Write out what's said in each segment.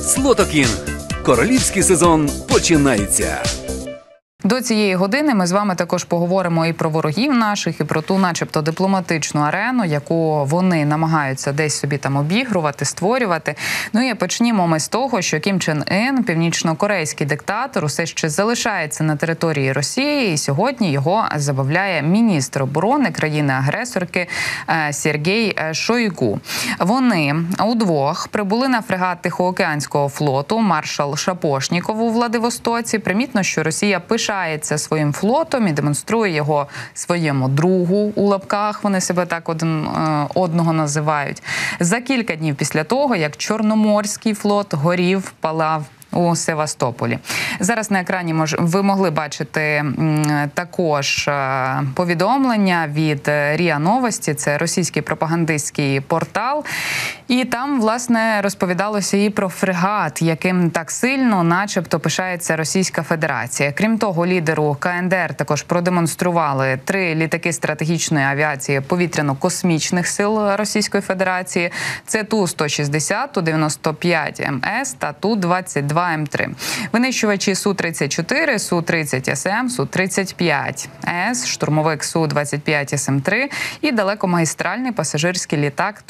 Слотокінг. Королівський сезон починається. До цієї години ми з вами також поговоримо і про ворогів наших, і про ту начебто дипломатичну арену, яку вони намагаються десь собі там обігрувати, створювати. Ну і почнімо ми з того, що Кім Чен Ін, північно-корейський диктатор, усе ще залишається на території Росії, і сьогодні його забавляє міністр оборони країни-агресорки Сергій Шойгу. Вони удвох прибули на фрегат Тихоокеанського флоту «Маршал Шапошніков» у Владивостоці. Примітно, що Росія пишається своїм флотом і демонструє його своєму другу, у лапках вони себе так один одного називають, за кілька днів після того, як Чорноморський флот горів, палав у Севастополі. Зараз на екрані ви могли бачити також повідомлення від РІА Новості, це російський пропагандистський портал. І там, власне, розповідалося і про фрегат, яким так сильно начебто пишається Російська Федерація. Крім того, лідеру КНДР також продемонстрували 3 літаки стратегічної авіації повітряно-космічних сил Російської Федерації. Це Ту-160, Ту-95МС та Ту-22 М3. Винищувачі Су-34, Су-30СМ, Су-35С, штурмовик Су-25 СМ-3 і далекомагістральний пасажирський літак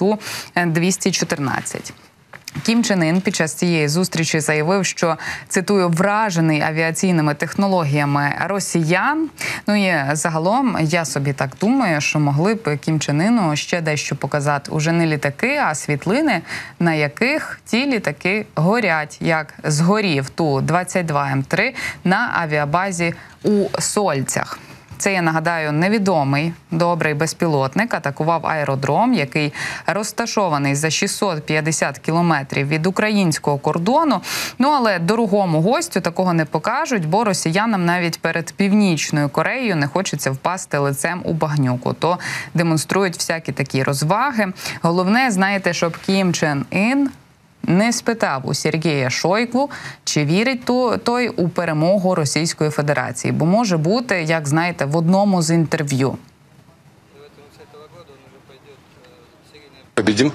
Ту-214. Кім Чен Ін під час цієї зустрічі заявив, що, цитую, вражений авіаційними технологіями росіян. Ну і загалом, я собі так думаю, що могли б Кім Чен Іну ще дещо показати. Уже не літаки, а світлини, на яких ті літаки горять, як згорів Ту-22М3 на авіабазі у Сольцях. Це, я нагадаю, невідомий добрий безпілотник атакував аеродром, який розташований за 650 кілометрів від українського кордону. Ну, але дорогому гостю такого не покажуть, бо росіянам навіть перед Північною Кореєю не хочеться впасти лицем у багнюку. То демонструють всякі такі розваги. Головне, знаєте, щоб Кім Чен Ін не спитав у Сергія Шойгу, чи вірить той у перемогу Російської Федерації. Бо може бути, як знаєте, в одному з інтерв'ю. Победим?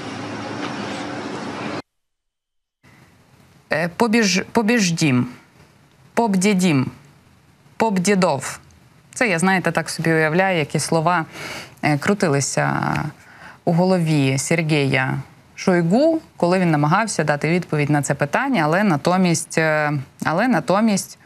Побіждім. Побдідім. Побдідов. Це я, знаєте, так собі уявляю, які слова крутилися у голові Сергія Шойгу, коли він намагався дати відповідь на це питання, але натомість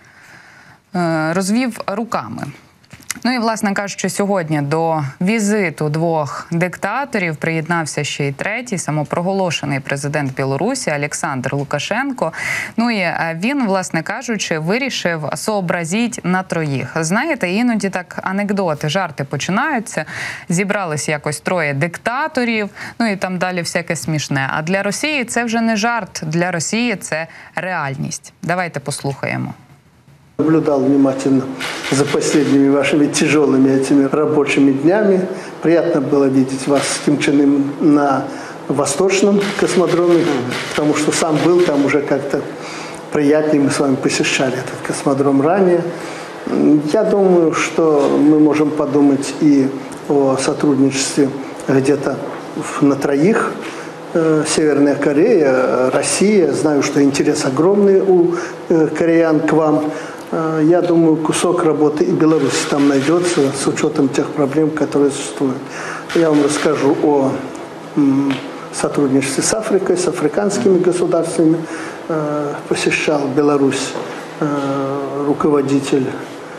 розвів руками. Ну і, власне кажучи, сьогодні до візиту двох диктаторів приєднався ще й третій, самопроголошений президент Білорусі Олександр Лукашенко. Ну і він, власне кажучи, вирішив сообразіть на троїх. Знаєте, іноді так анекдоти, жарти починаються. Зібрались якось 3 диктаторів, ну і там далі всяке смішне. А для Росії це вже не жарт, для Росії це реальність. Давайте послухаємо. Наблюдал внимательно за последними вашими тяжелыми этими рабочими днями. Приятно было видеть вас с Ким Чен Ыном на Восточном космодроме, потому что сам был там уже как-то приятнее. Мы с вами посещали этот космодром ранее. Я думаю, что мы можем подумать и о сотрудничестве где-то на троих. Северная Корея, Россия. Знаю, что интерес огромный у кореян к вам. Я думаю, кусок работы и Беларуси там найдется с учетом тех проблем, которые существуют. Я вам расскажу о сотрудничестве с Африкой, с африканскими государствами. Посещал Беларусь руководитель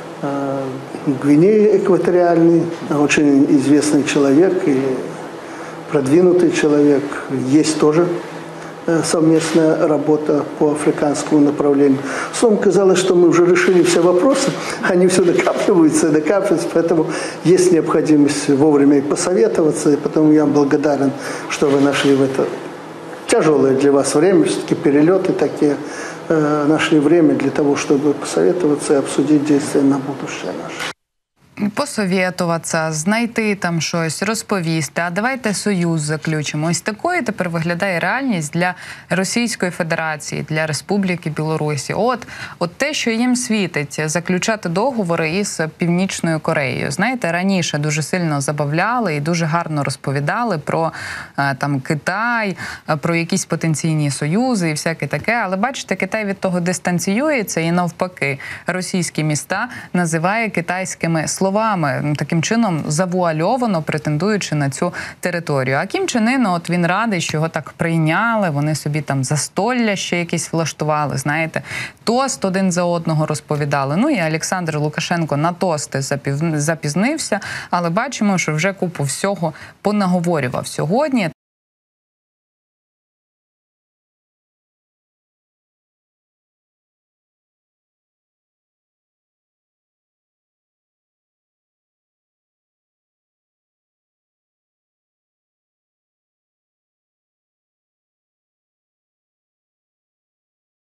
Гвинеи экваториальной, очень известный человек и продвинутый человек. Есть тоже совместная работа по африканскому направлению. Словом, казалось, что мы уже решили все вопросы, они все накапливаются и накапливаются, поэтому есть необходимость вовремя и посоветоваться, и потому я благодарен, что вы нашли в это тяжелое для вас время, все-таки перелеты такие, нашли время для того, чтобы посоветоваться и обсудить действия на будущее наше. посовєтуватися, знайти там щось, розповісти, а давайте союз заключимо. Ось такою тепер виглядає реальність для Російської Федерації, для Республіки Білорусі. От те, що їм світить, заключати договори із Північною Кореєю. Знаєте, раніше дуже сильно забавляли і дуже гарно розповідали про там Китай, про якісь потенційні союзи і всяке таке. Але бачите, Китай від того дистанціюється і навпаки російські міста називає китайськими словами, таким чином завуальовано претендуючи на цю територію. А Кім Чен Ын, от він радий, що його так прийняли, вони собі там застолля ще якісь влаштували, знаєте, тост один за одного розповідали. Ну і Олександр Лукашенко на тости запізнився, але бачимо, що вже купу всього понаговорював сьогодні.